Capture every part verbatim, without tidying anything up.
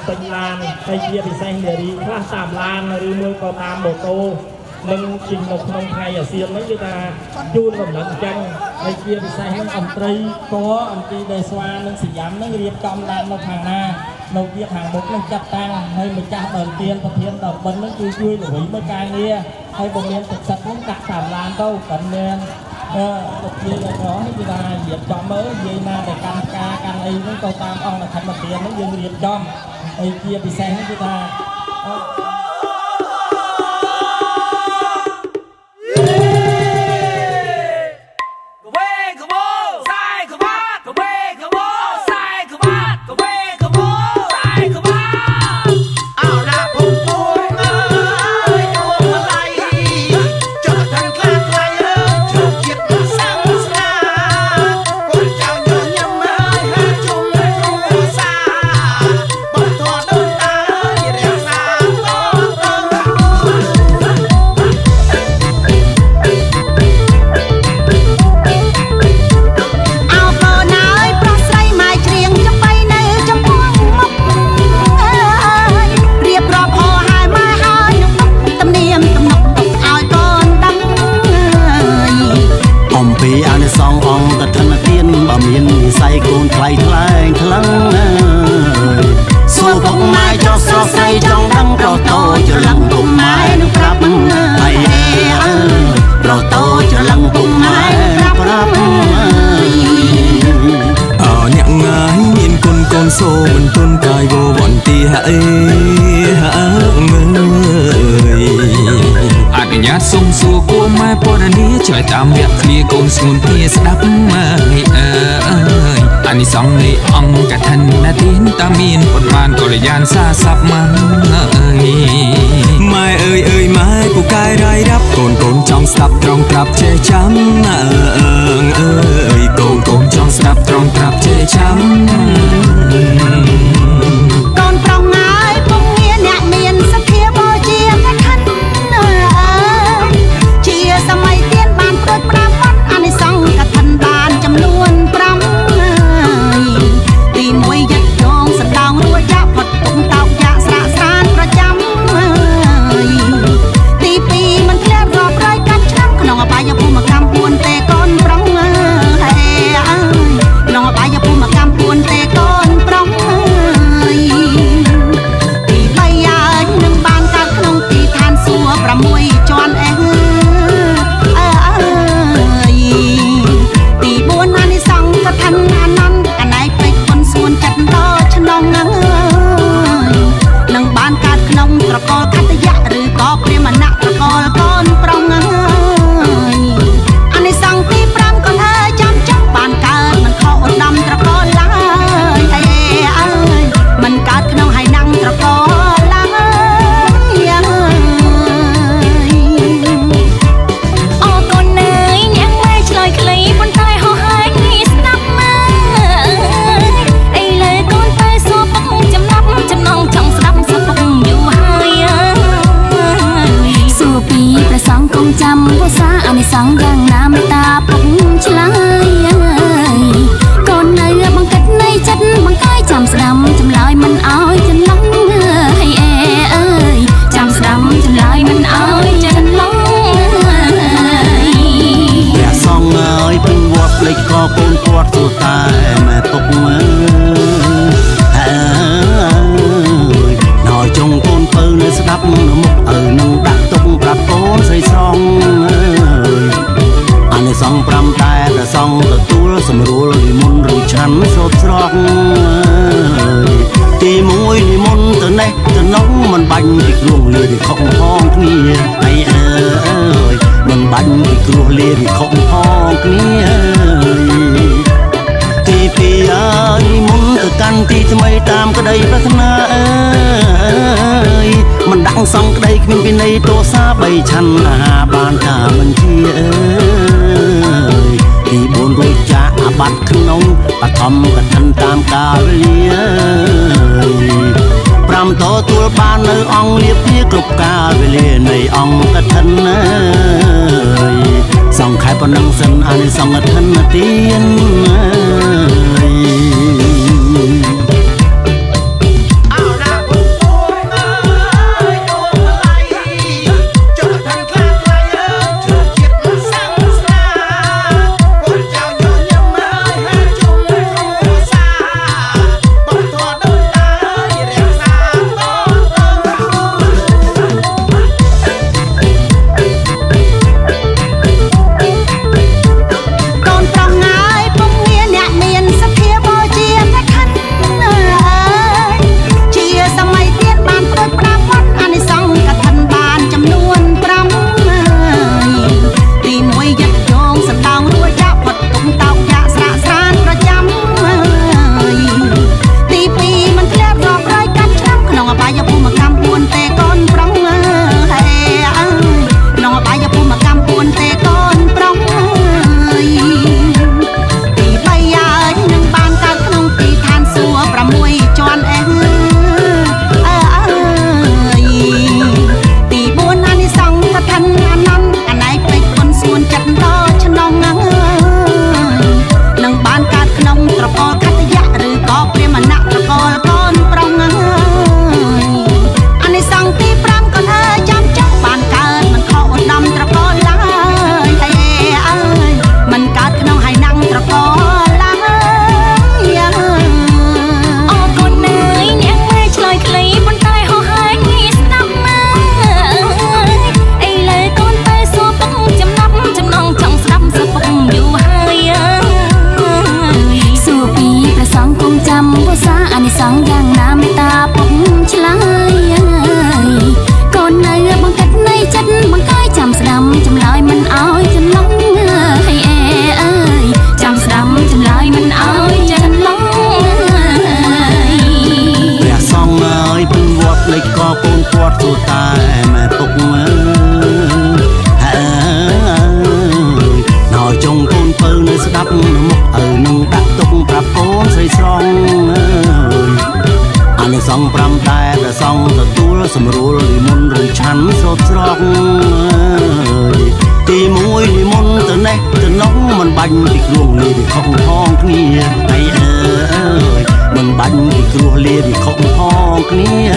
ពេញឡានហើយជាពិសេសនារីខ្លះតាមឡានឬមួយក៏តាមម៉ូតូនឹងជិះនៅក្នុងថ្ងៃអាស៊ាននេះគឺថាជូនកំណត់អញ្ចឹងហើយជាពិសេសហ្នឹងអន្តត្រីកអន្តរីដែលស្វានឹងសយាមនឹងរៀបចំឡើងនៅខាងណានៅវាខាងមុខនឹងចាត់តាំងហើយម្ចាស់ដើមទៀនប្រធានដល់បិណ្ឌនឹងគឺជួយល្វីមើលការងារហើយបើមានទឹកចិត្តនឹងដាក់តាមឡានទៅប៉ុន្មានអឺទៅជាដល់នោះគឺថារៀបចំមើលនិយាយណាតែកម្មការកម្មអីហ្នឹងទៅតាមអង្គធម្មទានហ្នឹងយើងរៀបចំហើយជាពិសេសហ្នឹងគឺថាសុំសួរគួរម៉ែពណ៌នាឆ្លើយតាមវគ្គឃ្លាកូនស្ងួនគ្នាស្ដាប់ម៉ែអើយអានិសង្ឃនៃអង្គកឋិនណាទានតាមានពុនបានកល្យានសាស័ព្ទម៉ែអើយម៉ែអើយអើយម៉ែពូកែរាយរាប់កូនកូនចង់ស្ដាប់ត្រង់ត្រាប់ចេះចាំអើអើយកូនកូនចង់ស្ដាប់ត្រង់ត្រាប់ចេះចាំកូនប្រុសហើយពុំមានអ្នកមានសទ្ធាបូជាកឋិនសម័យទៀនបានព្រួយប្រាំបាត់អានិសង្ឃកឋិនបានចំនួនប្រាំទីមួយយឹកយងសណ្ដោងរួចចាក់ផុតទុំតោកយ៉ាស្រាក់ស្រានប្រចាំទីពីរមិនធ្លាប់រាប់រយកាត់ឆ្នាំក្នុងអបាយភូមិកម្មពួនទេកូនប្រុងហើយក្នុងអបាយភូមិកម្មពួនទេកូនប្រុងទីបីហើយនឹងបានកើតក្នុងទីឋានសួគ៌ប្រាំមួយជាន់អេកឋិនអានន្ទអណៃពេជ្រពុនសួនចិត្តតឆ្នាំនឹងបានកើតក្នុងត្រកូលខត្តយៈឬក៏ព្រាហ្មណៈត្រកូលកូនប្រុងអានិសង្ឃទីប្រាំកូនអើយចាំចាំបានកើតមិនខុសឧត្តមត្រកូលឡើយអេអើយមិនកើតក្នុងហើយណាំងត្រកូលឡើយអូកូនអើយអ្នកម៉ែឆ្លើយខ្លីប៉ុន្តែហោះហើរចាំភាសាអានិសង្ឃយ៉ាងណាមេតាពុកឆ្លើយកូននៅបង្កិតនៃចិត្តបង្កាយចាំស្ដាំចម្លើយមិនអោយច្រឡំហើយអេអើយចាំស្ដាំចម្លើយមិនអោយច្រឡំព្រះសង្ឃអើយពេញវត្តភ្លេចក៏កូនគាត់ទូតែម៉ែពុកមើអើយណយចុងកូនពៅនៅស្ដាប់នៅមុខឪនឹងដាក់ទុកប្រាប់កូនស្រីស្រងអានិសង្ឃប្រាំតែព្រះសង្ឃទទួលសម្រួលនិមន្តឬឆាន់ស្រូបស្រស់ទីមួយនិមន្តទៅនេះទៅនោះមិនបាញ់ពីគ្រោះលាពីខុសផងគ្នាអីអើយមិនបាញ់ពីគ្រោះលាពីខុសផងគ្នាទីពីរអើយនិមន្តទៅកាន់ទីថ្មីតាមក្តីប្រាថ្នាអើយមិនដាក់សង្ឃក្តីគ្មានវិន័យទោសាបីឆាន់អាហារបានថាមិនជាអើយទីបួនរួចចាក់អាបត្តិក្នុងបឋមកឋិនតាមកាលវេលាប្រាំតទួលបាននៅអង្គលៀបជាគ្រប់កាលវេលានៃអង្គកឋិនអើយសង្ខេបប៉ុណ្ណឹងសិនអានិសង្ឃកឋិនទានអើយ bánh thì ruộng lì thì không hong kia ngày ơi mình bánh thì ruộng lì thì không hong kia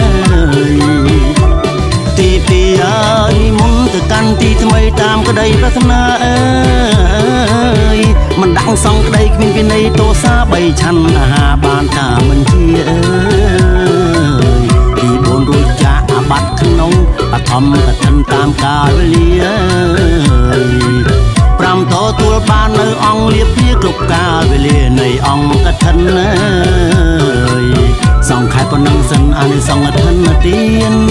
thì thì ơi muốn từ căn thìทำไมตามก็ได้ปรารถนาเอ้ยมันดังสองก็ได้มีเป็นในโตซาใบชันอาหาบานตามันเชียเอ้ยที่บนรู้จักบัดขนมปะทอมกะทันตามกาลเลียปรำโตตัวบ้านในอ่องเลียบเพียกลบกาลเลียในอ่องกะทันเอ้ยสองขายปนังสันอันสองกะทันเตียน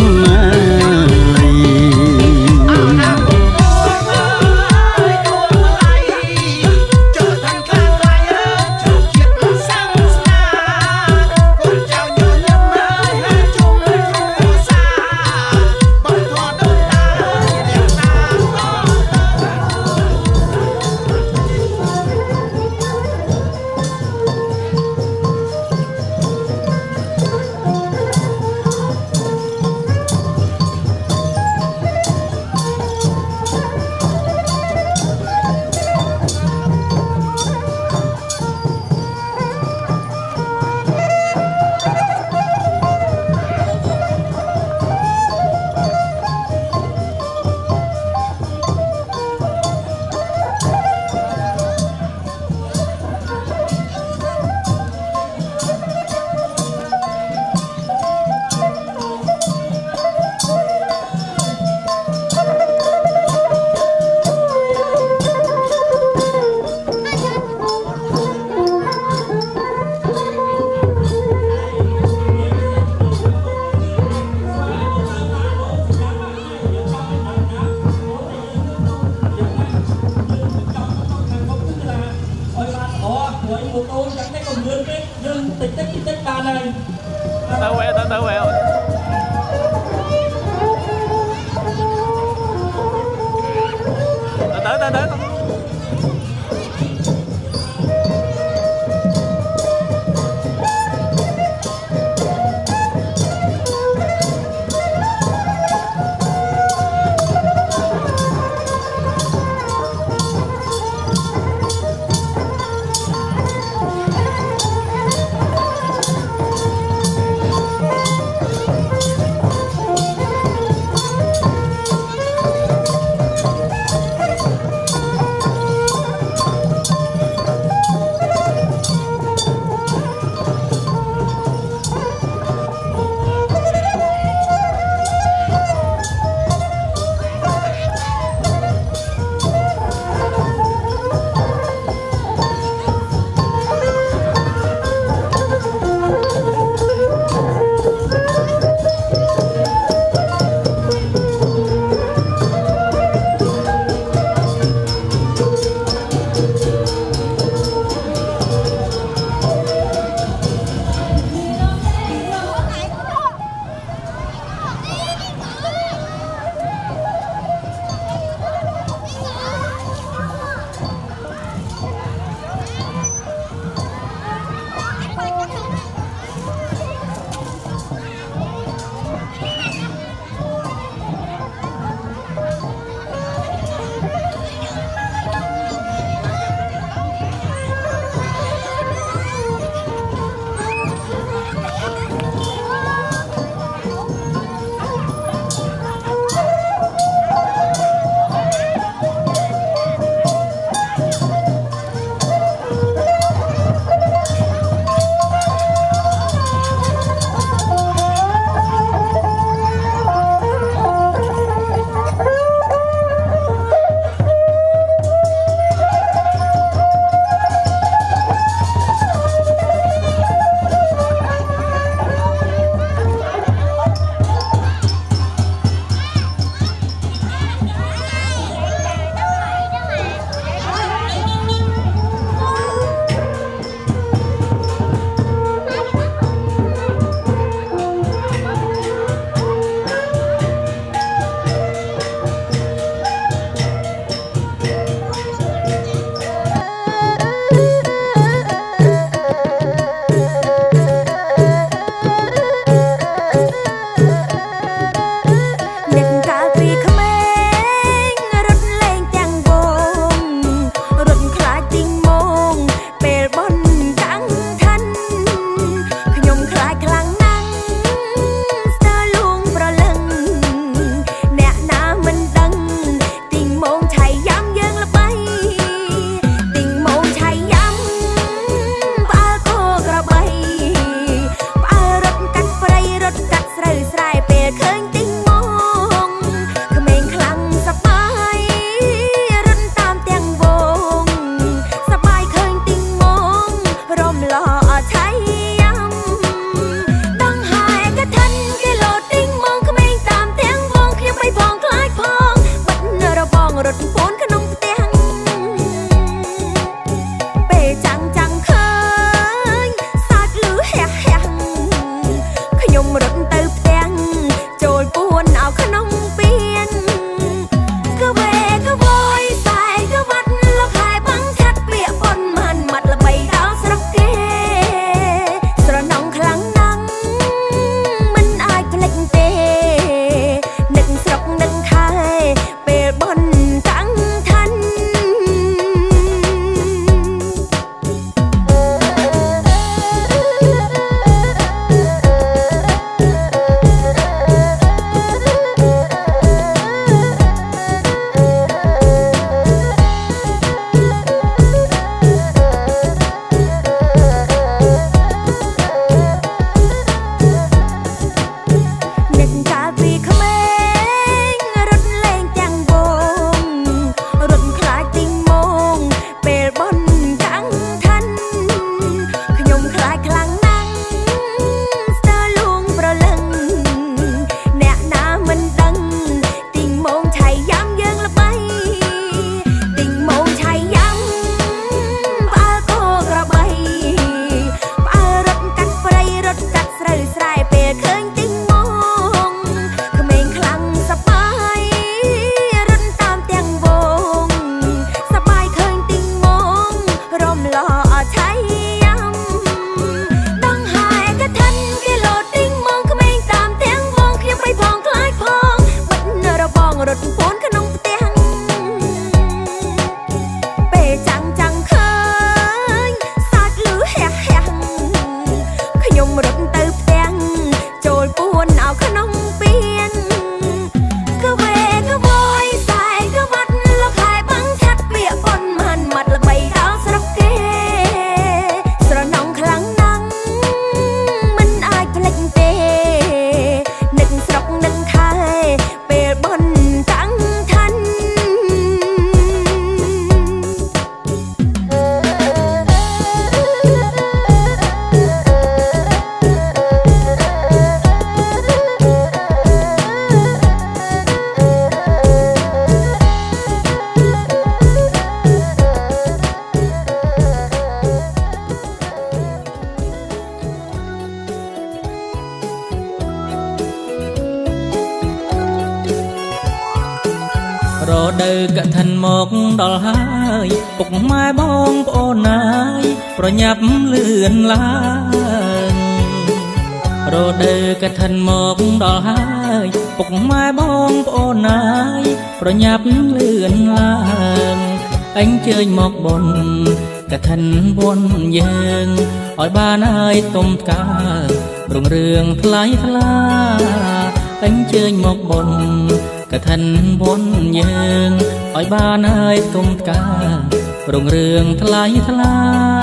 កឋិនមកដល់ហើយពុកម៉ែបងប្អូនណាយប្រញាប់លឿនឡើងរដូវកឋិនមកដល់ហើយពុកម៉ែបងប្អូនណាយប្រញាប់លឿនឡើងអញ្ជើញមកបុណ្យកឋិនបុណ្យយើងឲ្យបានហើយទុំផ្ការុងរឿងថ្លៃថ្លាអញ្ជើញមកបុណ្យកឋិនបុណ្យយើងឲ្យបានហើយទុំផ្ការុងរឿងថ្លៃថ្លា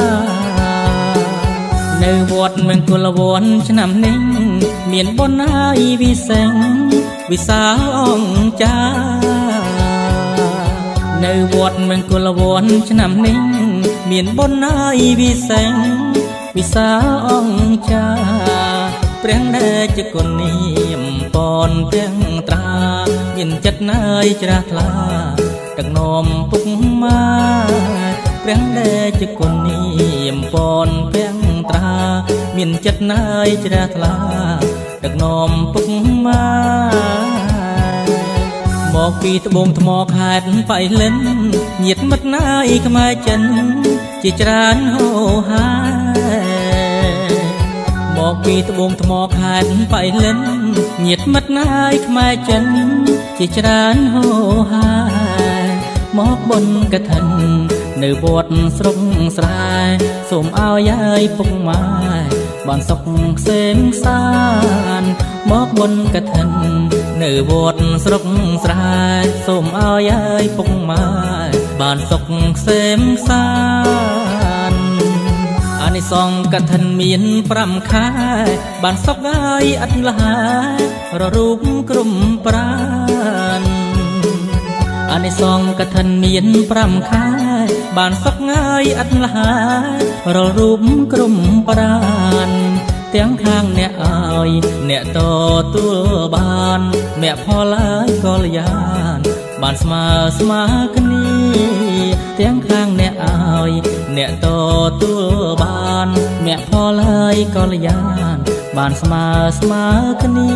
នៅវត្តមង្គលវ័នឆ្នាំនេះមានបុណ្យហើយវិសេងវិសាលអង្គចានៅវត្តមង្គលវ័នឆ្នាំនេះមានបុណ្យហើយវិសេងវិសាលអង្គចាព្រះដេចគុណនាមពនទាំងត្រាមានចិត្តណាយជ្រះថ្លាដឹកនាំពុកម៉ែព្រះដេចគុណនាមពនទាំងត្រាមានចិត្តណាយជ្រះថ្លាដឹកនាំពុកម៉ែមកពីត្បូងថ្មខេត្តបៃលិនញាតិមិត្តណាយខ្មែរចិនជាច្រើនហូហាមកពីត្បូងថ្មខេត្តបៃលិនញាតិមិត្តណាយខ្មែរចិនជាច្រើនហូហាមកបុណ្យកឋិននៅវត្តស្រុកស្រែសូមឲ្យយាយពុកម៉ែបានសុខក្សេមសានមកបុណ្យកឋិននៅវត្តស្រុកស្រែសូមឲ្យយាយពុកម៉ែបានសុខក្សេមសានអានិសង្ឃកឋិនមានប្រាំខែបានសុខហើយឥតលះររូបក្រុមប្រានអានិសង្ឃកឋិនមានប្រាំខែបានសុខហើយឥតលះររូបក្រុមប្រានទាំងខាងអ្នកឲ្យអ្នកតទួលបានអ្នកផលហើយកល្យានបានស្មើស្មើគ្នាទាំងខាងអ្នកឲ្យអ្នកតទួលបានអ្នកផលហើយកល្យានបានស្មើស្មើគ្នា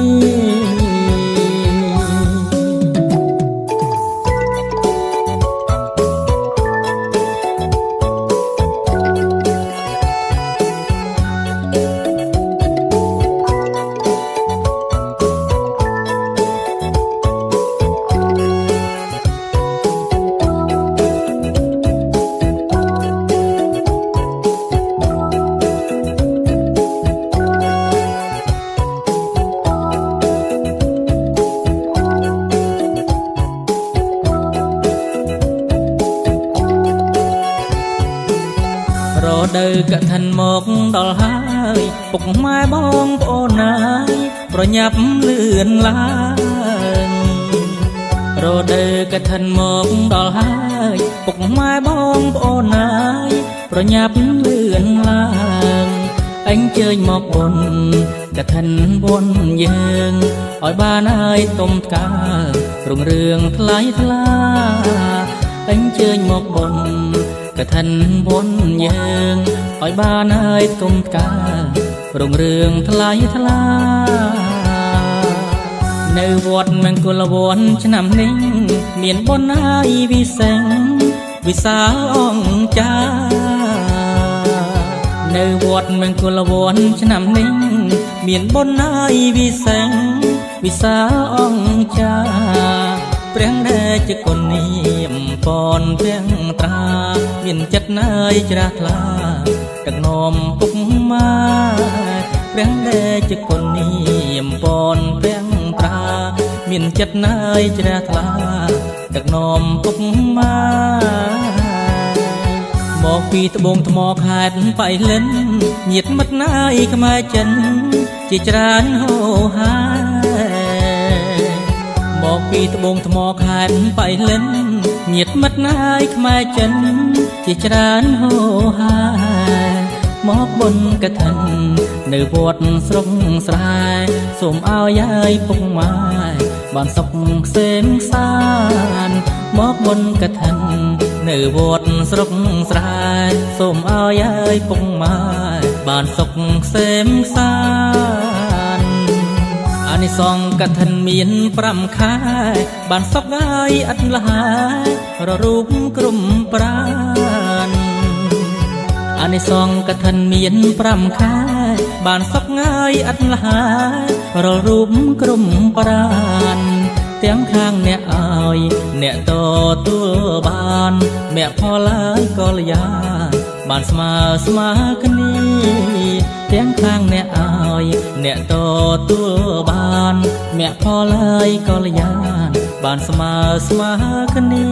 រដូវកឋិនមកដល់ហើយពុកម៉ែបងប្អូនណាយប្រញាប់លឿនឡើងរដូវកឋិនមកដល់ហើយពុកម៉ែបងប្អូនណាយប្រញាប់លឿនឡើងអញ្ជើញមកបុណ្យកឋិនបុណ្យយើងឲ្យបានហើយទុំផ្ការុងរឿងថ្លៃថ្លាអញ្ជើញមកបុណ្យកឋិនបុណ្យយើងឲ្យបានហើយទុំផ្ការុងរឿងថ្លៃថ្លានៅវត្តមង្គលវ័នឆ្នាំនេះមានបុណ្យហើយវិសេងវិសាលអង្គចានៅវត្តមង្គលវ័នឆ្នាំនេះមានបុណ្យហើយវិសេងវិសាលអង្គចាព្រះដេចគុណនាមពនទាំងត្រាមានចិត្តណាយជ្រះថ្លាដឹកនាំពុកម៉ែព្រះដេចគុណនាមពនទាំងត្រាមានចិត្តណាយជ្រះថ្លាដឹកនាំពុកម៉ែមកពីត្បូងថ្មខេត្តបៃលិនញាតិមិត្តណាយខ្មែរចិនជាច្រើនហូហាមកពីត្បូងថ្មខេត្តបៃលិនញាតិមិត្តណាយខ្មែរចិនជាច្រើនហូហាមកបុណ្យកឋិននៅវត្តស្រុកស្រែសូមឲ្យយាយពុកម៉ែបានសុខក្សេមសានមកបុណ្យកឋិននៅវត្តស្រុកស្រែសូមឲ្យយាយពុកម៉ែបានសុខក្សេមសានអនិសងកឋិនមានប្រាំខែបានសពងាយអត់លហើយររូបក្រុមប្រានអានិសងកឋិនមានប្រាំខែបានសពងាយអត់លហើយររូបក្រុមប្រានទាំងខាងអ្នកឲ្យអ្នកតទួលបានអ្នកផលហើយកល្យាបានស្មើស្មើគ្នាទាំងខាងអ្នកឲ្យអ្នកតទួលបានអ្នកផលហើយកល្យាបានស្មើស្មើគ្នា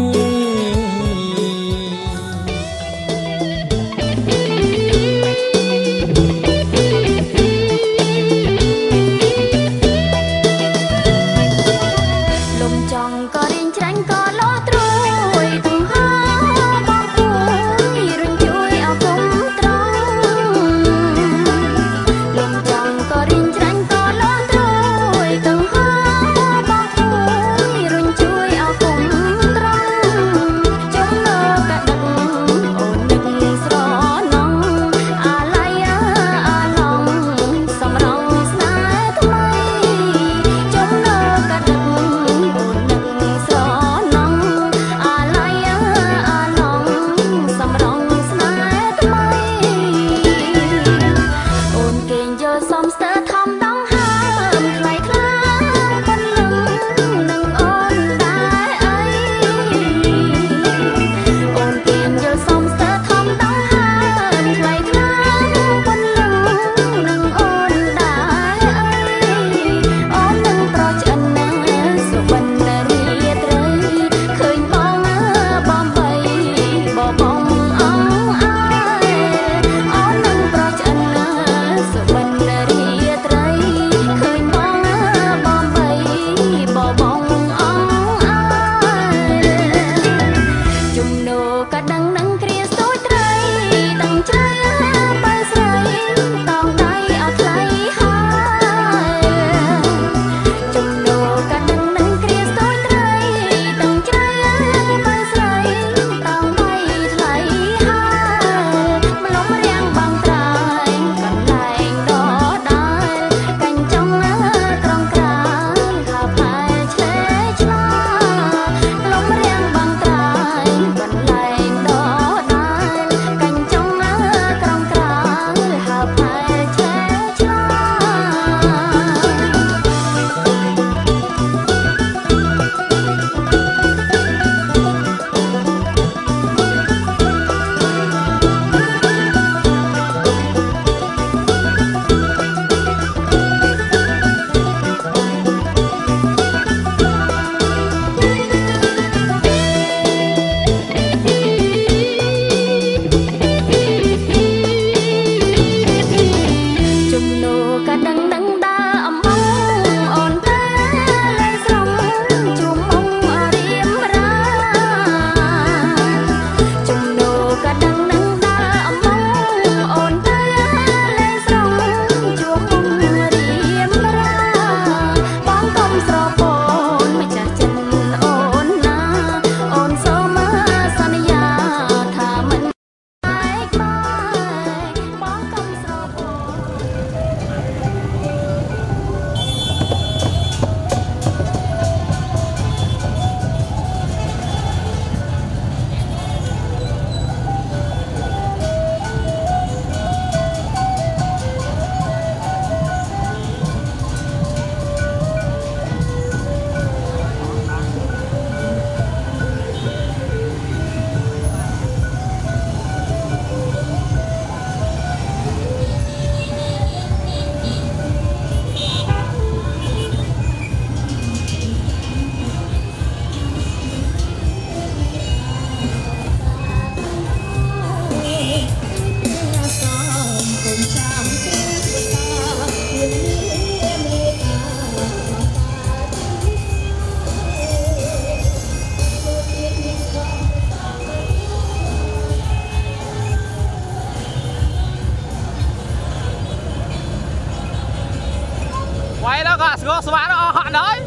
quay đó có số số nó họ đấy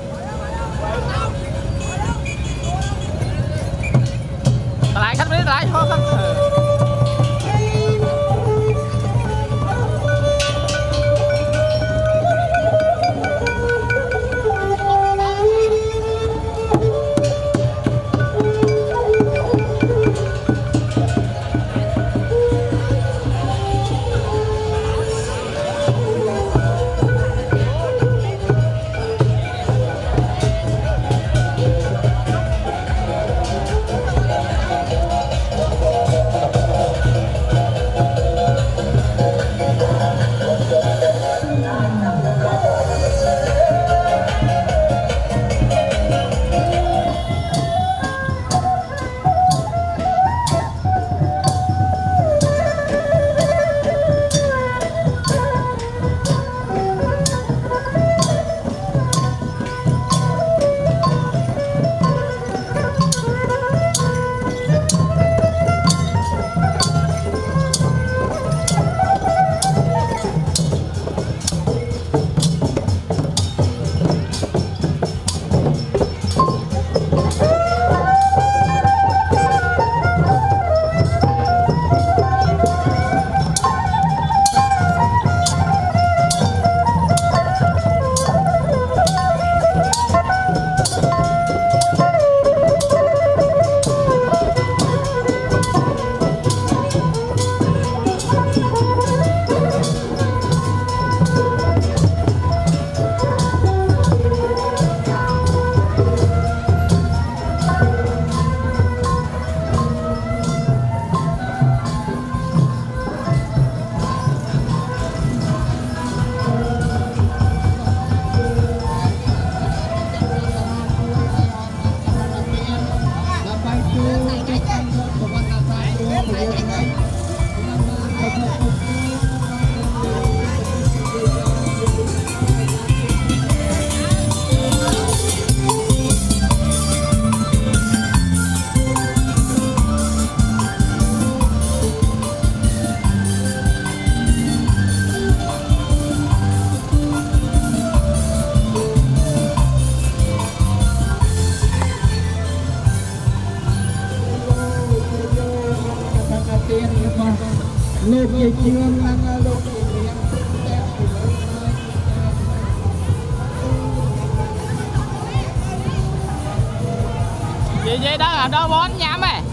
lại khách mới lại thôi không លោកយាយជឿននិងលោកយាយរៀងនិយាយដល់ដល់បនញ៉ាំហ៎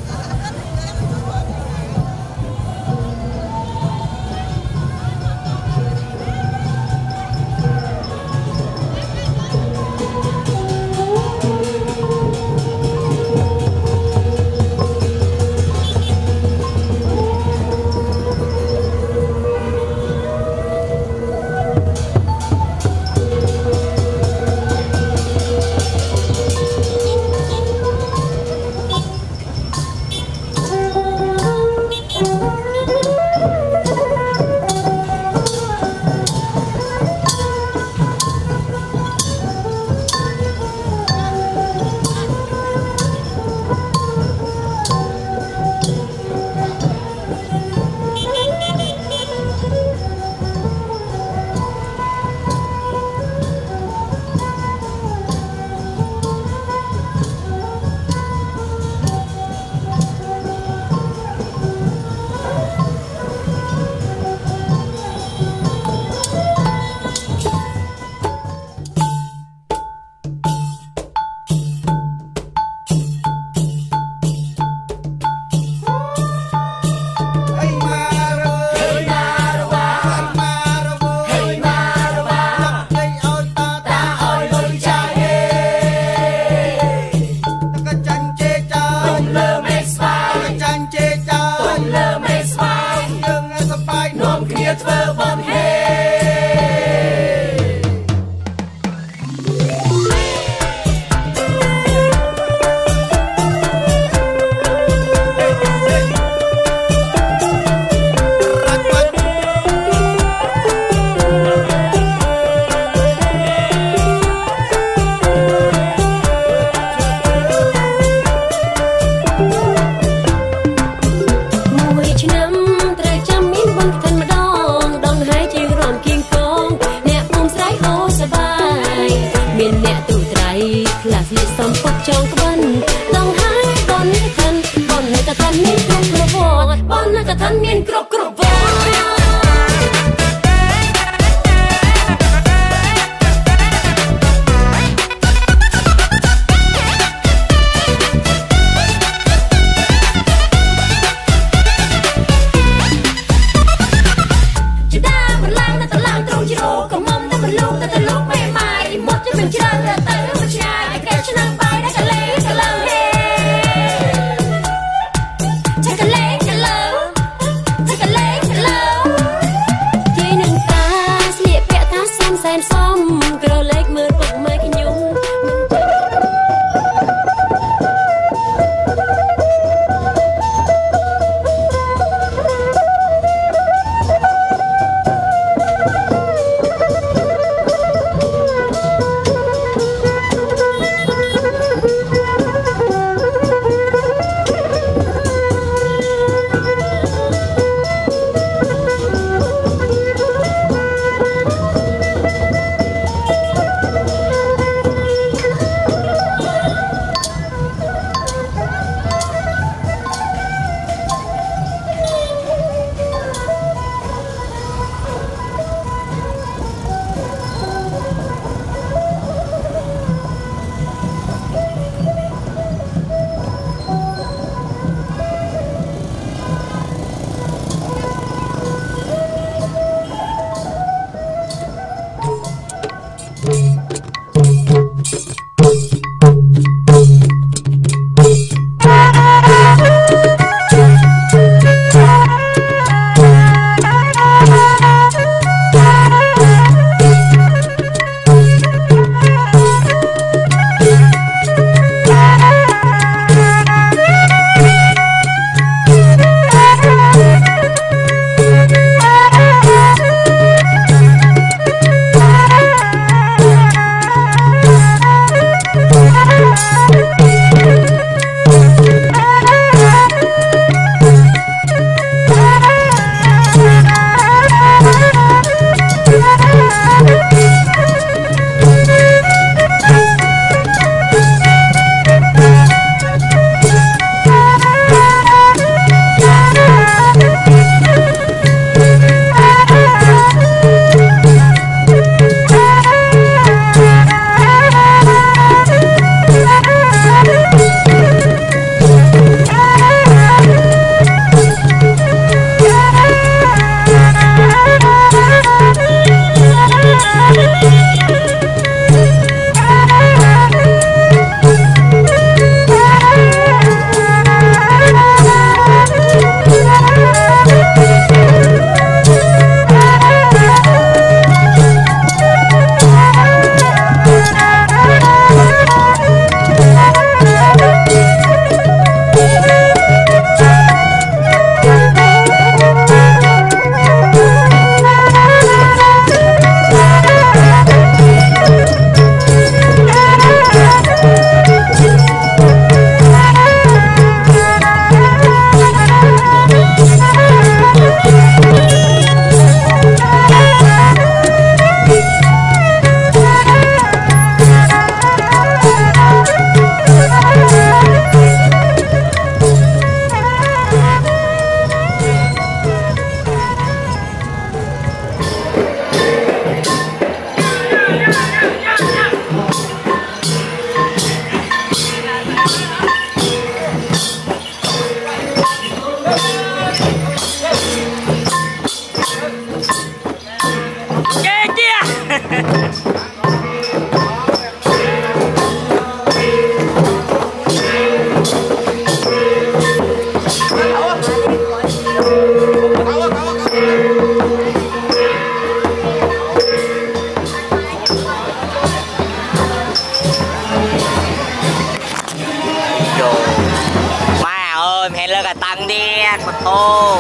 Đăng đe của tô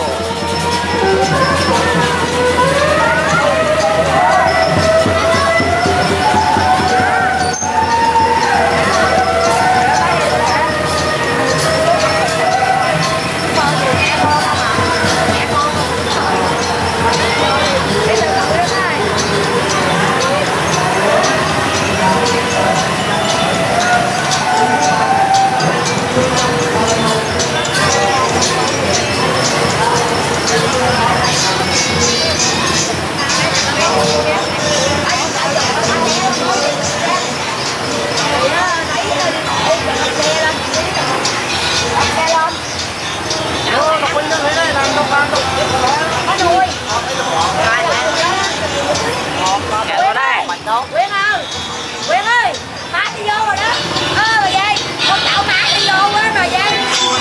Quyên ơi, Quyên ơi, má đi vô rồi đó. Ơ rồi vậy, con chậu má đi vô đó rồi vậy.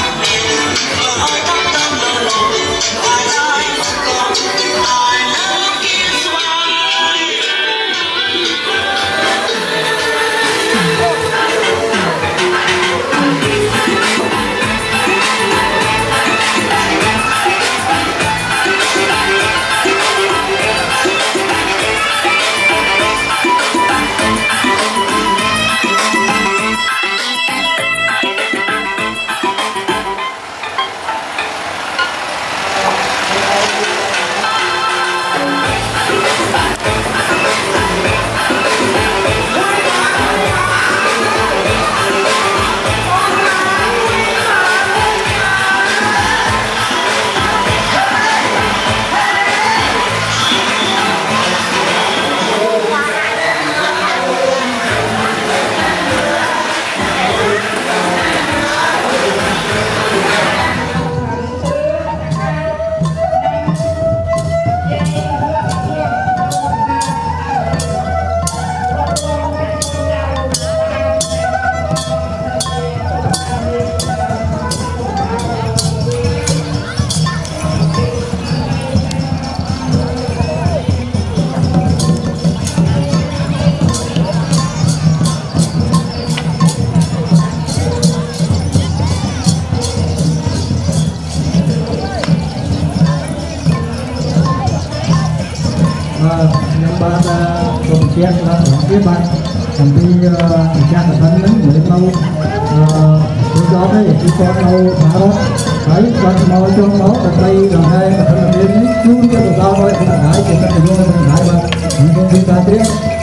Yang ban kemudian dia ban nanti bisa tertentu dari mau do đó thì chỉ có đâu tháo đấy còn mau cho máu ở đây gần đây là phải đến chú cho được đâu thôi không phải thì các thầy vô không phải mà những công viên ta tiếp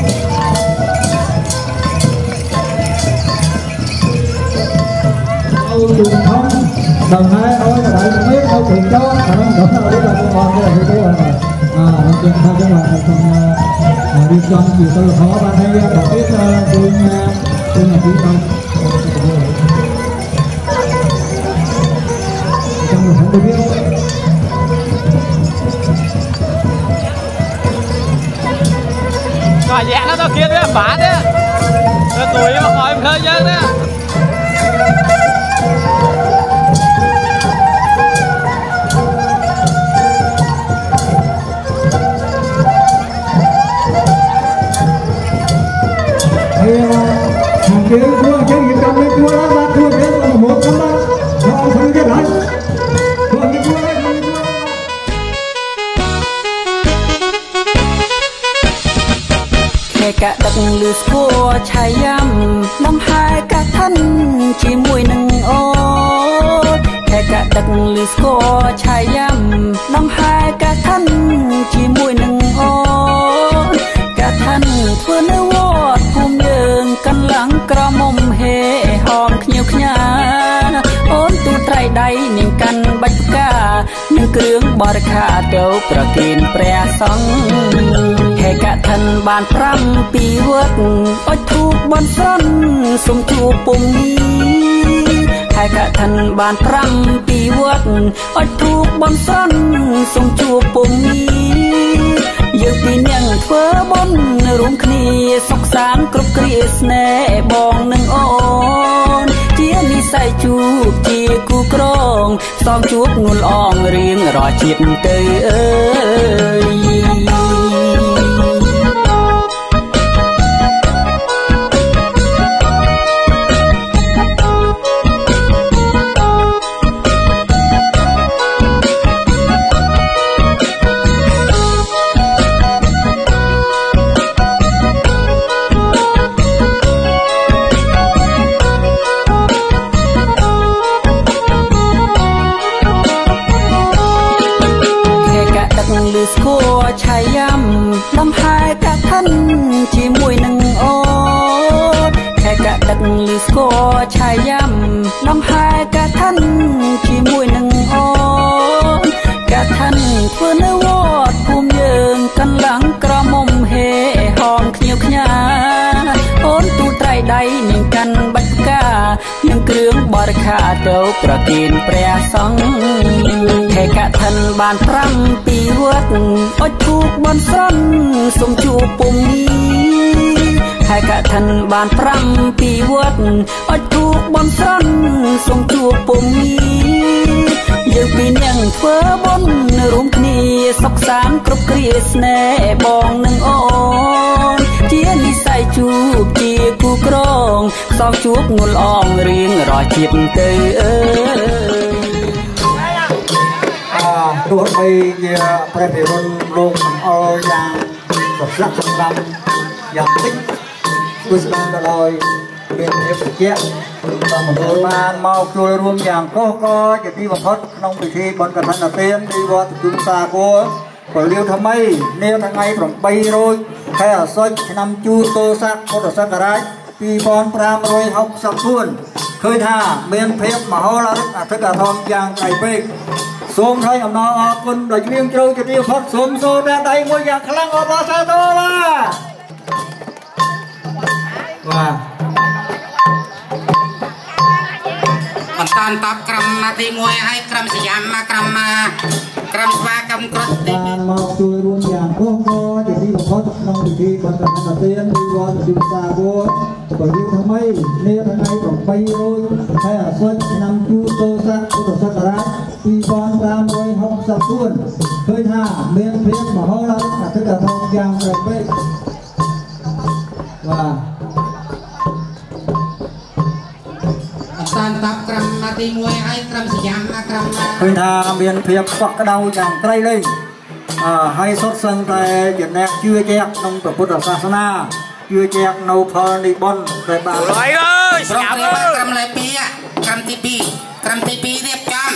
đâu truyền thống đồng hai thôi là đại không biết đâu tiền cho không đúng đâu biết là con con cái là cái này à nó truyền thống cho bạn không đi trong chỉ tôi khó bạn hay bảo biết tôi tôi là quý không không được biết Rồi dạ nó tao kia đấy bả đấy tôi tuổi mà khỏi em khơi dân đấy hàng kia cua chứ gì trong cái cua đó ra cua thế là một trăm đó nó không biết lại cua cái cua đấy แค่กะดักลือสกัวชายยำน้ำหายกะทันจีมวยหนึ่งโอแค่กะดักลือสกัวชายยำน้ำหายกะทันจีมวยหนึ่งโอกะทันเพื่อนวอดภูมิเยิงกันหลังกระมมเฮหอมเขียวขยาโอนตูไตรใดนิ่งกันบัดกาหนึ่งเครื่องบริคาเตียวประกินแปรสองแค่กะทันบานพรำปีวัดอ้อยถูกบอนซ้อนสมจูปุ่มนี้แค่กะทันบานพรำปีวัดอ้อยถูกบอนซ้อนสมจูปุ่มนี้ยืมปีเนียงเฟ้อบนรุมคณีสกสารกรุบกรีสแน่บองหนึ่งโอนเจียนิสัยจูบจีกูกรองสองจูบนุลอองเรียงรอจิตเตยเอ้ยกลือสกัวชายยำลำพายกะทันชีมวยหนึ่งโอแค่กะดักลือสกัวชายยำลำพายกะทันชีมวยหนึ่งโอกะทันเพื่อนวอดภูมิยืนกันหลังกระมมเฮหอมเขียวขยาโอนตูไตรใดหนึ่งกันบัดกาหนึ่งเครื่องบริคาเต้าประกินเปรียสองแค่กะทันบานพรำปีวัดอดถูกบนซ้อนสมจูปุ่มนี้ให้กะทันบานพรำปีวัดอดถูกบนซ้อนสมจูปุ่มนี้ยังปียังเฟ้อบนรุมนีสกสารกรุบกรีสแน่บองหนึ่งโอนเจียนิสัยจูบจีกูกรองสองจูบงุลอ่องเรียงรอยจิตเตยเอ้ตัวไปเยอะประเพณีลงเอาอย่างกับรักสำคัญอย่างติ๊กกุศลตลอดเป็นเอฟเจียต่อมาโบราณมาโดยรวมอย่างก็ก็จะที่บังคับน้องพิธีบนกระทันเตียนดีวัดจุนซาโก้ก็เลี้ยวทำไมเลี้ยวทางไงผมไปโรยแค่ซอยนำจูโตซักโคตรสักการะปีบอลปรามโรยหกสักทุนเคยท่าเมียนเพชรมหาลาริกอัฐกาทองอย่างไก่เป๊กสมไทยอำนาจอาคุณโดยเลี้ยงโจจะที่พัดสมโซแดนใดมวยอย่างคลั่งออกมาซาโตว่าว่าอันตอนตอบกรรมมาที่มวยให้กรรมสยามมากรรมมากรรมสวากรรมกรดการมาช่วยรวมอย่างก็ก็จะที่บังคับน้องพิธีบรรดานักเรียนดีวันจุฬาโบก็ยิ่งทำไมเนี่ยทางไงต้องไปโรยแค่สวดนำจูโตสักอุตสักการะปีบอลตามโดยหกสักส่วนเคยท่าเมียนเพียงมหาลัยอัฐกาทองอย่างไรไปว่าตอนตอบกรรมมาที่มวยให้กรรมสยามมากรรมมาเคยท่าเมียนเพียงปักเดาอย่างไกลเลยให้สดสังแต่ยันแนกเชื่อแจกน้องพระพุทธศาสนาเชื่อแจกโนพอนิบอนไปบ้านเลยเลยสยามเลยกรรมเลยปีอะกรรมที่ปีกรรมที่ปีเรียบจำ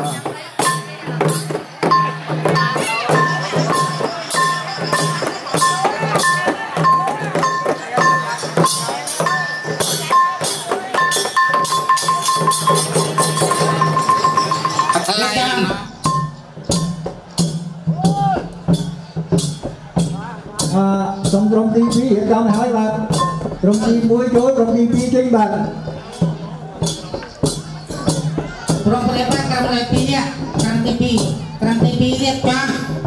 ตรงตรงทีพีจำให้บ้านตรงทีมวยโจ้ตรงทีพีจริงบ้านตรงเรียบร้อยกรรมเลยปีเนี่ยกรรมที่ปีกรรมที่ปีเรียบจำ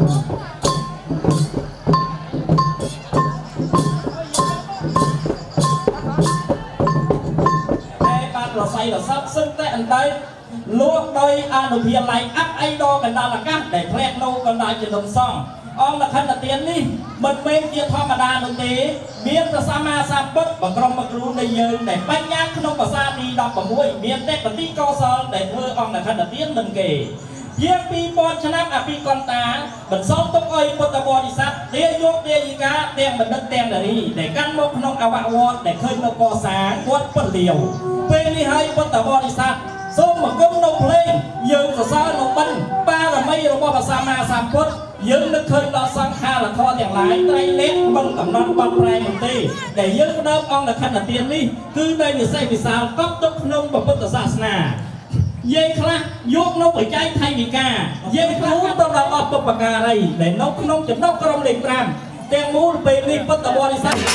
ไอ้บ้านเราใส่เราซับซึ่งแต่อันใดลวกโดยอนุเพียรไหลอัพไอดอกันดาละกันแต่แพร่โนกันได้จะลงซ่องอองละคันเตียนนี่มันไม่เกี่ยวธรรมดาหนึ่งตีเมียนจะสามารถสับปะบังกรมบังรูในยืนแต่ปัญญาขนมภาษาดีดอกบังมวยเมียนแต่ปฏิกอซอนแต่เพื่ออองละคันเตียนหนึ่งเกยเยี่ยมปีบอลชนะอภิกรตาบันซ้อมต้องอ้อยปุตตบริษัทเดียยกเดียยิกาเตียงบันดักเตียงนี่แต่กันมกขนมอววอดแต่เคยนกกอสางวัดปนเดียวเป็นนี่ให้ปุตตบริษัทส้มมันก็นกเพลงยืนกับซานกบันป้าละไม่รู้ว่าภาษามาสามพุทธยืนนึกเคยเราสังขารละครอย่างไรไตรเล็กบังกับน้องบังแรงมันตีแต่ยืนก็เดิมอองละคันเตียนนี่คือในวิสัยวิสาก็ตกนมบัพพุทธศาสนาเยี่ยคละยกนกไปใจไทยมีกาเยี่ยคละต้องรับอปปะการอะไรแต่นกนกจะนกกระมเล็กปรามแตงมูลเป็นริปัตตบริษัท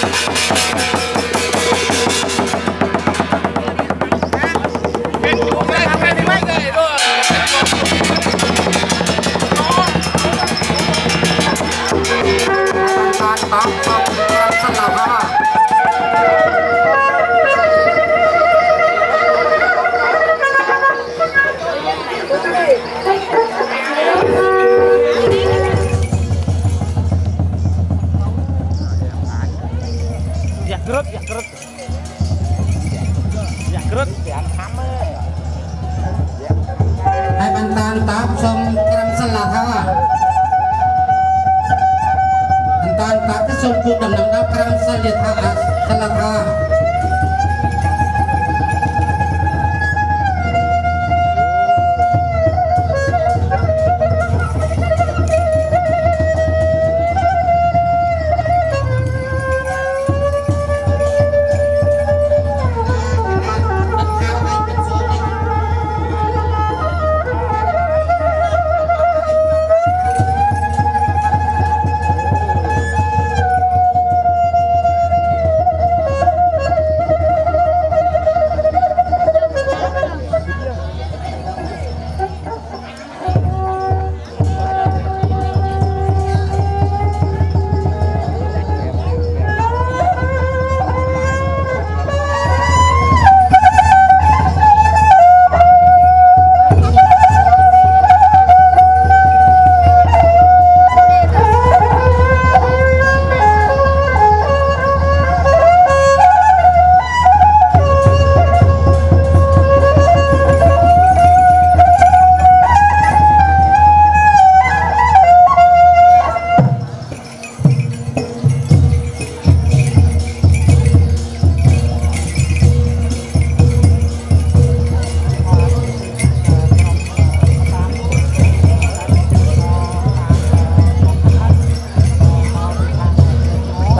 ให้บรรดาตอบชมกรรมสลับเขาบรรดาตอบที่ชมจุดดำน้ำดับกรรมสลับเขาสลับเขา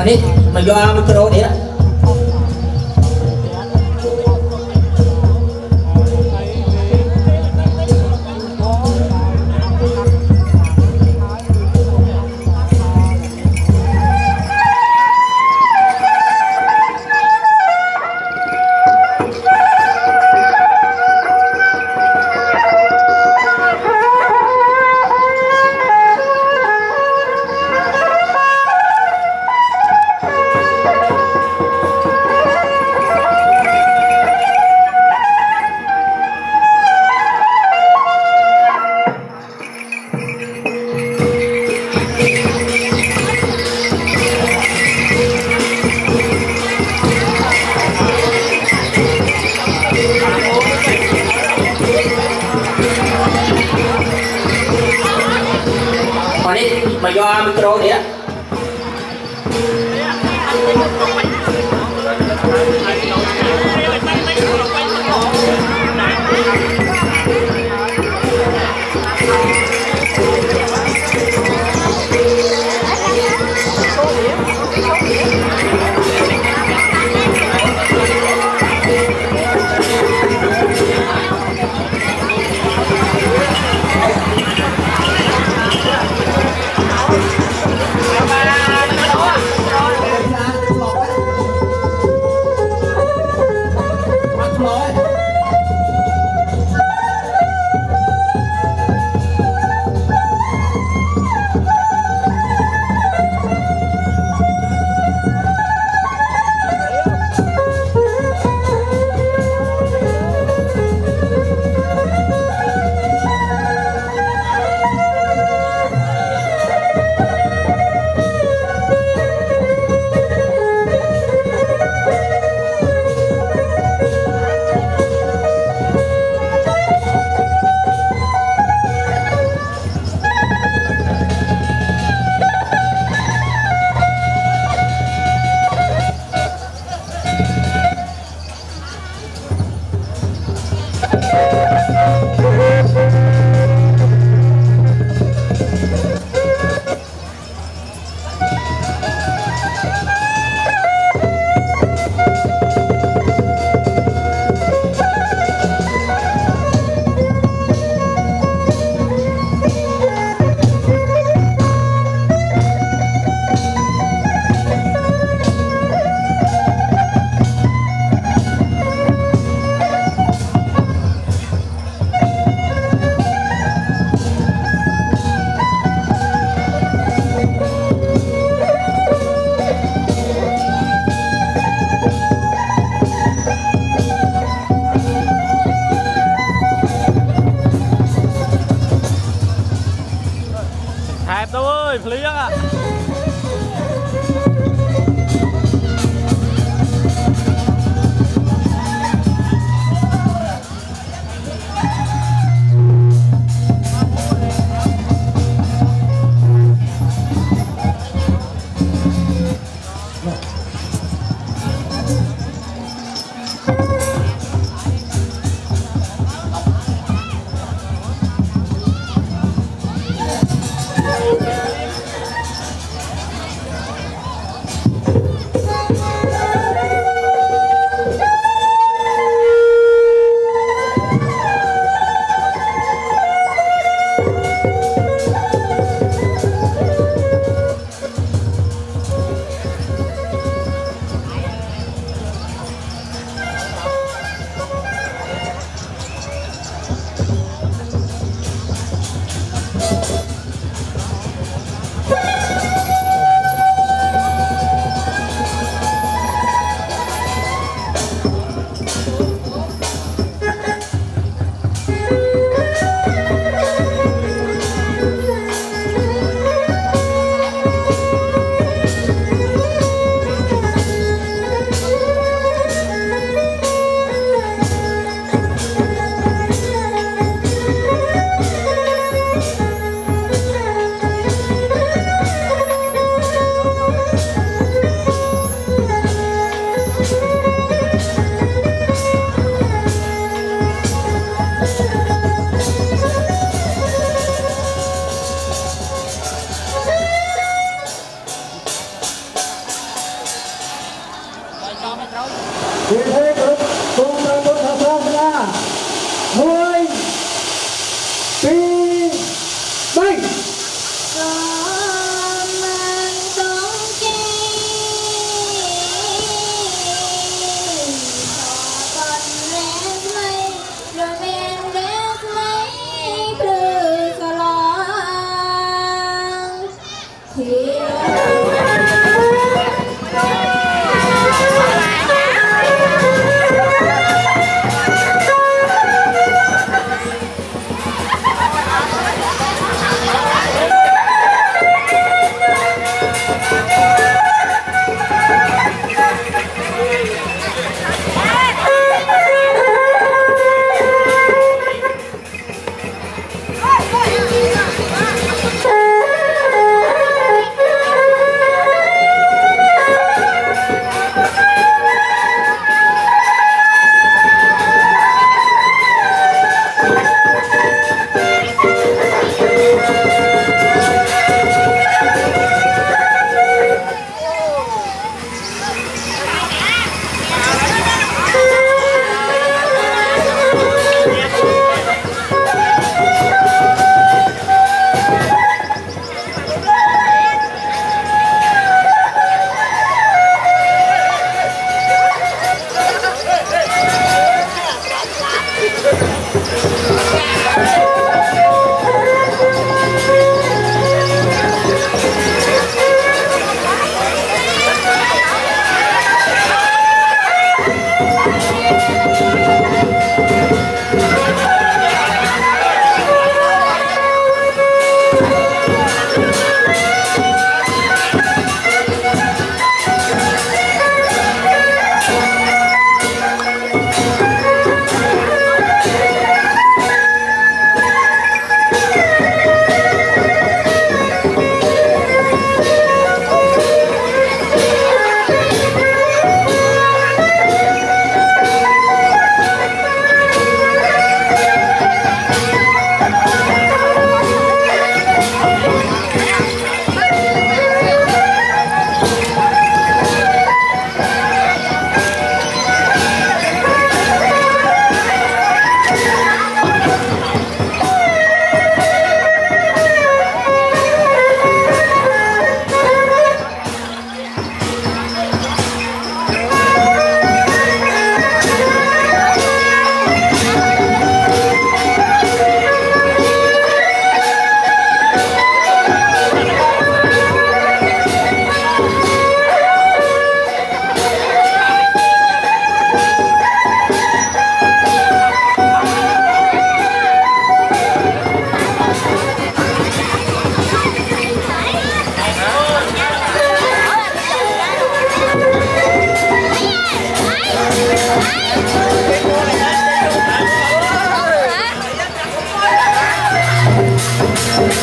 នេះមកយកមីក្រូនេះมาย่อมิโครเนี่ย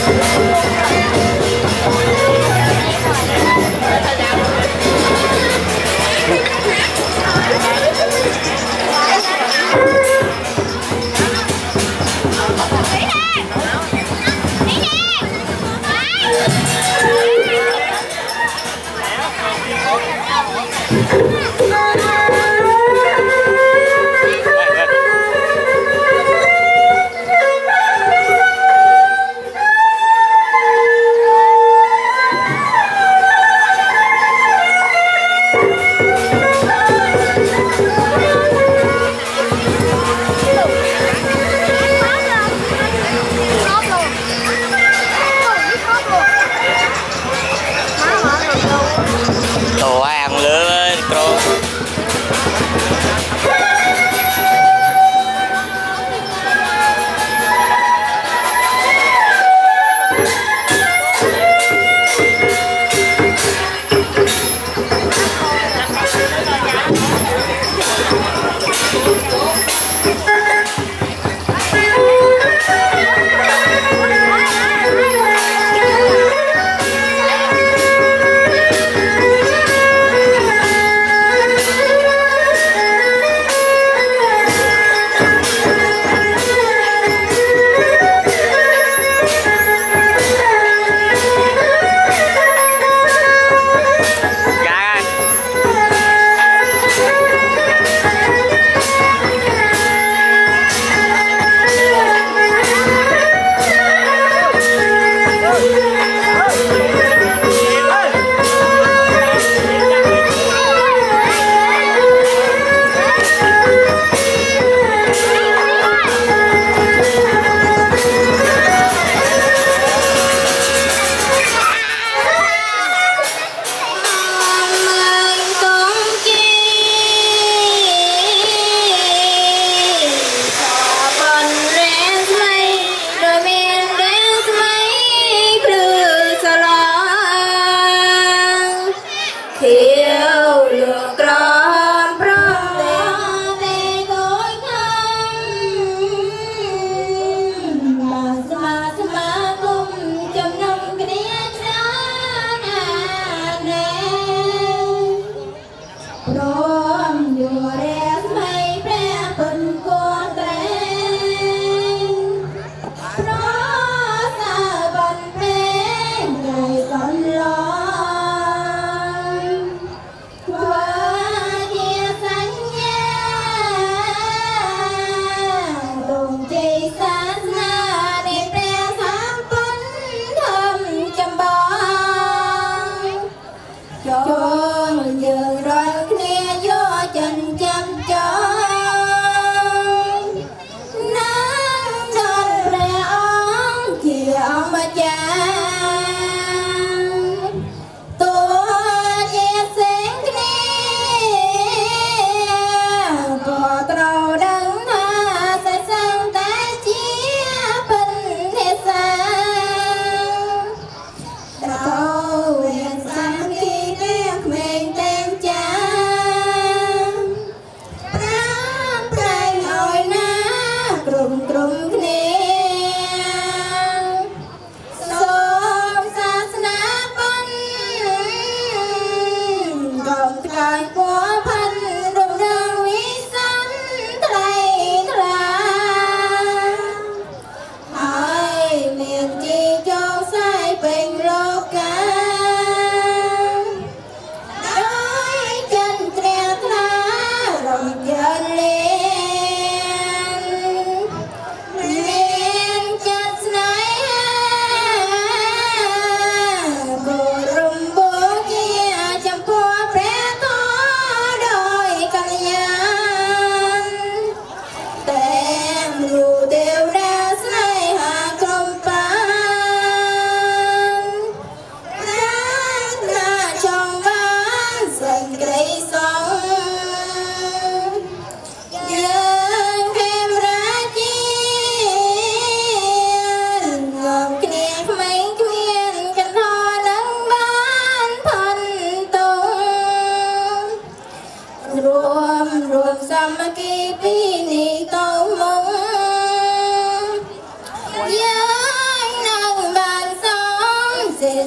ក្រុមក្រុមគ្នាសូ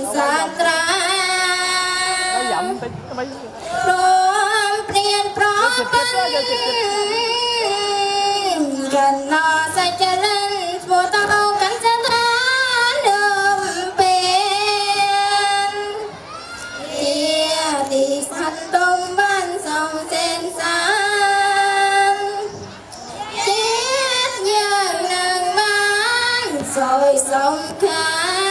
សាត្រាព្រមព្រៀនប្រប៉ុនកណ្ណសច្ចរិនស្មោតអោកាន់សត្រាដើមពេលជាទីស្ថិតទំបានសំសេនសានជាតិយើងនឹងបានសោយសំខា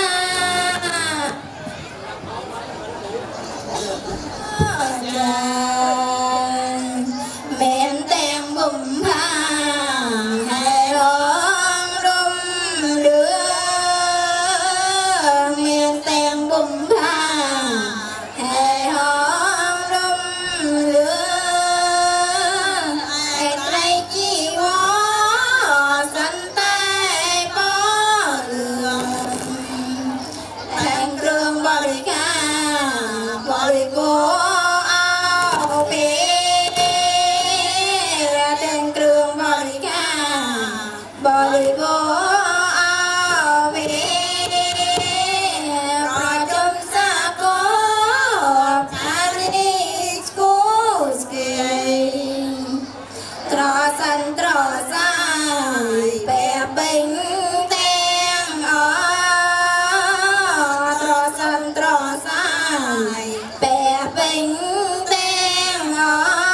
men tang bùm pha hay hong rung đưa men tang bùm pha hay hong rung đưa ai trai chi hoa xanh tay bó đường thang trường body ca body cô body go away rajam sa ko paris ko skai trasan trasai pe bing teng a trasan trasai pe bing teng a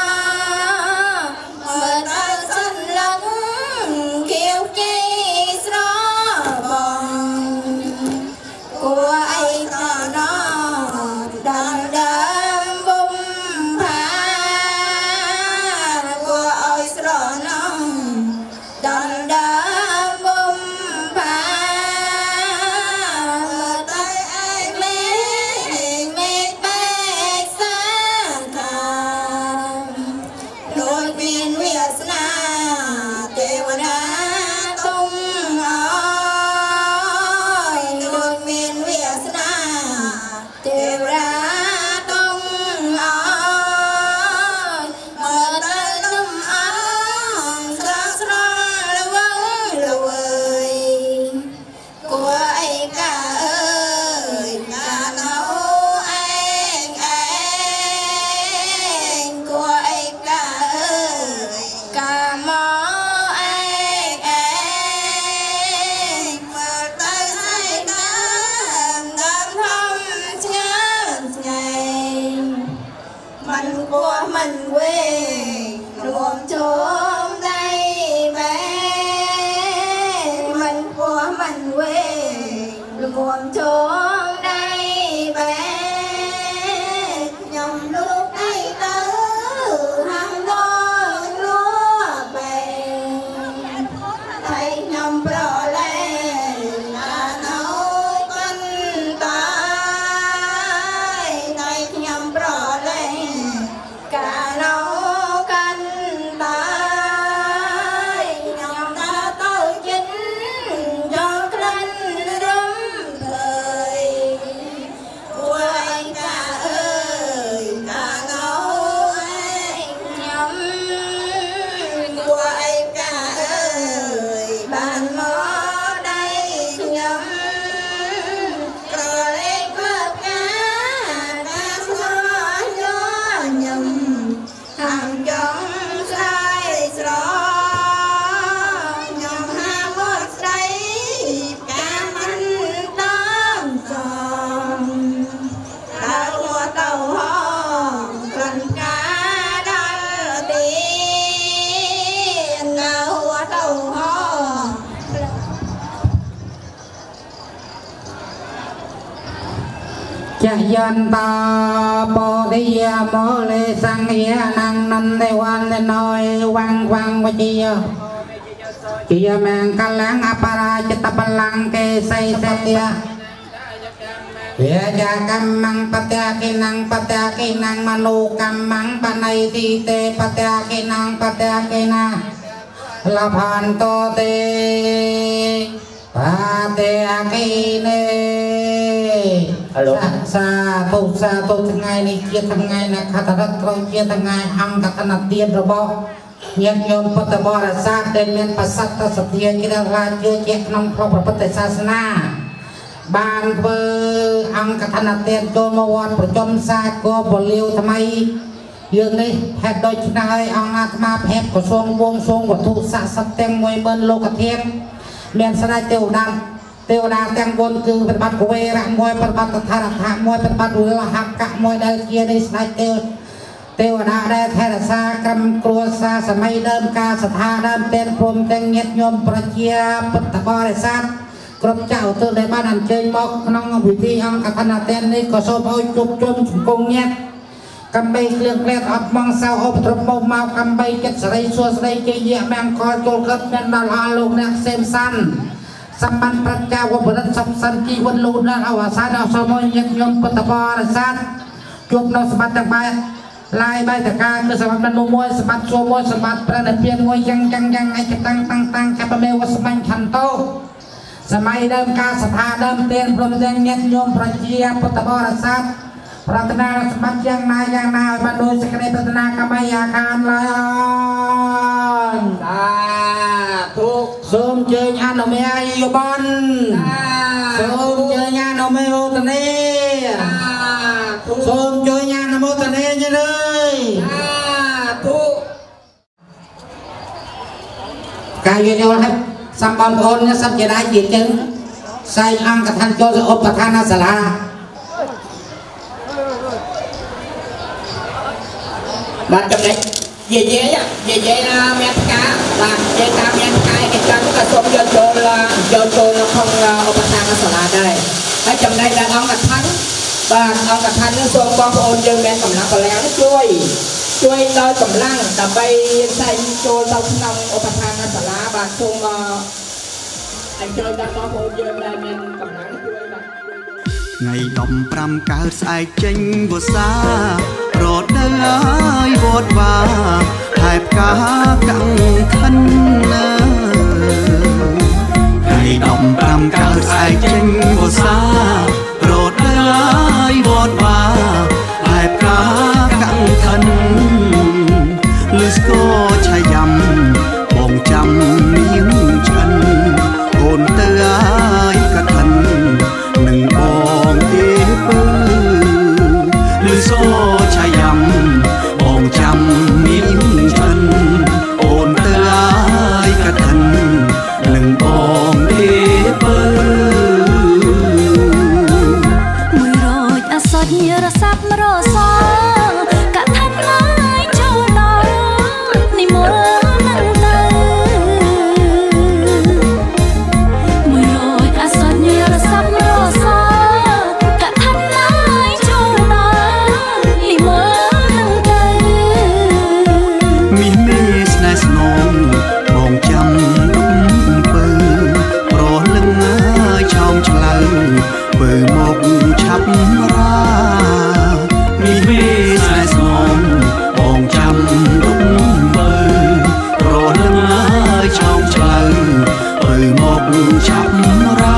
mình quê rùm chôm đây bé mình của mình quê rùm chôm đây bé nhầm lúc ấy tớ hàng đôi lúa bèn thấy nhầm rõ lên là nấu canh tay thấy nhầm rõ lên cả nấu canh tay nhầm ta tới chính cho canh rấm thời quay cả ơi cả nấu anh nhầm quay cả ơi bàn mó đây nhầm cờ lên cướp cá đã xóa gió nhầm hàng trong sai rõ nhầm ham mất say cả mình tâm tròn đã qua tàu hò gần cá đăng tiền nào qua tàu hò cha yan ta bồ đi mô lê sang ia năng năn đề quan đề nói quang quang và chi chi mang ca láng apara chita balang ke say say ya ja kam mang patya ke nang patya ke nang manu kam mang panai ti te patya ke nang patya ke na la phan to te patya ke ne sa tu sa tuทั้งไงนี่เกียรทั้งไงนะคาถารัตเราเกียรทั้งไงอังกัตนาเตียนระบบเงียบโยมพุทธบริษัทเดินเมียนประสัตสเตียนกิรราชเยอะแยะนำพระพุทธศาสนาบานเบอร์អង្គកថាណាទេចូលមកវត្តប្រជុំសាគរពលៀវថ្មីយើងនេះហេតុដូចណាហើយអង្គអាត្មាភេទក្រសួងវងសួងវត្ថុស័ក្តិសិទ្ធិទាំងមួយម៉ឺនលោកធាតុមានស្ដេចទេវតាទេវតាទាំងbốnគឺប្រតិបត្តិកវេរៈមួយប្រតិបត្តិថារថាមួយប្រតិបត្តិលហកៈមួយដែលជានៃស្ដេចទេវទេវតាដែលថែរក្សាក្រុមគ្រួសារសម័យដើមការស្ថាដើមទាំងព្រមទាំងញាតិញោមប្រជាពុទ្ធបរិស័ទគ្រប់ចៅទើដែលបានអញ្ជើញមកក្នុងពិធីអង្គកថាណាទេនេះក៏សូមឲ្យជួបជុំជង្គង់ញាតិកំបីគ្លៀងក្លែតអត់មងសៅអបត្រមមកកំបីចិត្តសេរីសួស្ដីជ័យយៈមង្គលចូលកើតមានដល់អស់លោកអ្នកសេមសាន់សម្បត្តិប្រជាវបរិទ្ធសំសិនជីវិតលោកដល់អវសានអសូមឲ្យញាតិញោមពុទ្ធបរិស័ទជួបនៅសម្បត្តិទាំងបែបឡាយបែបតកាគឺសម្បត្តិនោះមួយសម្បត្តិជួមួយសម្បត្តិប្រណិពានមួយយ៉ាងយ៉ាងយ៉ាងឯកតាំងតាំងតាំងកបមេវស្មាញ់ឆន្ទោសម័យដើមការស្ថាដើមទានព្រមទាំងញាតិញោមប្រជាពុទ្ធបរិស័ទប្រាថ្នាសម្បត្តិយ៉ាងណាយ៉ាងណាឲ្យបានដោយសេចក្តីប្រាថ្នាកម្មយាខានឡើយអរសាធុសូមជើញអនុមេយបនសូមជើញអនុមេអូតនេសូមជើញអនុមោទនេញលើយធុកាយយល់ហើយសម្បងប្អូននេះសត្វជាដៃជាជើងសែងអង្គកថាចូលឧបថានសាលាបាទចំណេះនិយាយនិយាយមានផ្កាបាទនិយាយតាមមានផ្កាឯកជនក៏សូមយកចូលយកចូលក្នុងឧបថានសាលាដែរហើយចំណេះដល់អង្គកថាបាទអង្គកថានេះសូមបងប្អូនយើងមានកម្លាំងបលាំងជួយជួយដោយកម្លាំងដើម្បីផ្សេងចូលទៅក្នុងឧបថានសាលាបាទសូមអញ្ជើញដល់បងប្អូនយើងដែលមានកម្លាំងជួយបាទថ្ងៃដប់ប្រាំកើតស្អែកចេញវស្សារត់ដើរវត្តវាហើយផ្កាកាំងខិនថ្ងៃដប់ប្រាំកើតស្អែកចេញវស្សារត់ដើរវត្តវាហើយផ្កាកាំងខិនលឺស្គរឆាយ៉ាំបងចាំនាងឆ្អិនអូនទៅហើយកឋិននឹងបងទេពើលឺសូឆាយ៉ាំបងចាំមានឆ្អិនអូនទៅហើយកឋិននឹងបងទេពើមួយរយអសត់ញរសាប់រសកឋិនហើយចូលដល់និមន្តនឹងទៅមួយរយអសត់ញរសាប់រសកឋិនហើយចូលដល់និមន្តនឹងទៅមានមេស្នេហ៍ស្នងបងចាំដុំពើប្រលឹងហើយឆោមឆ្លៅពើមកឆាប់រាមានមេស្នេហ៍ស្នងបងចាំដុំពើប្រលឹងហើយឆោមឆ្លៅពើមកឆាប់រា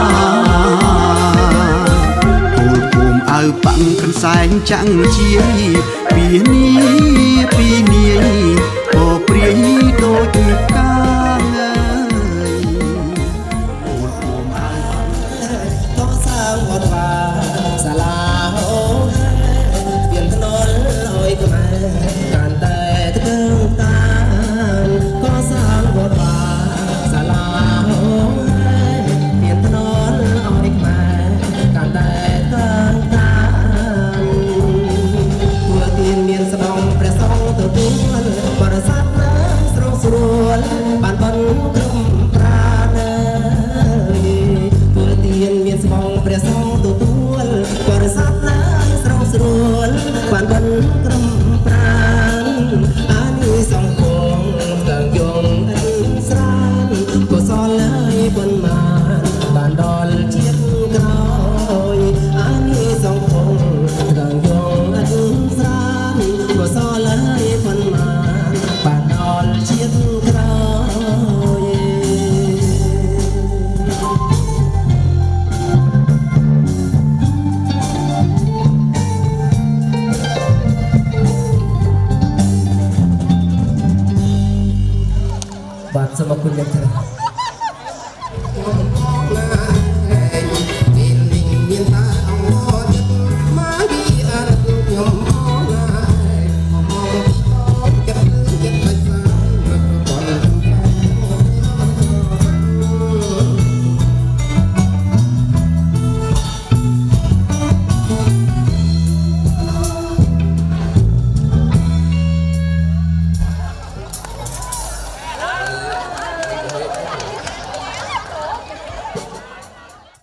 ពូលភូមិអើប៉ាំងកន្សែងចាំងជាពីនេះពីនេះក៏ព្រាយដូចកាងើយពូលភូមិអើតោះសាងវត្តវាសាលាហូពីនថ្នល់ឲ្យខ្មែរកាន់តែធ្វើតាមក៏សាងវត្តវាសាលាហូពីនថ្នល់ឲ្យខ្មែរកាន់តែធ្វើតាមធ្វើទានមានស្ដងព្រះសង្ឃទទួលបរិស័ទណាស្រស់ស្រួលបានបន់គ្រប់ប្រាណធ្វើទានមានស្ដងព្រះសង្ឃ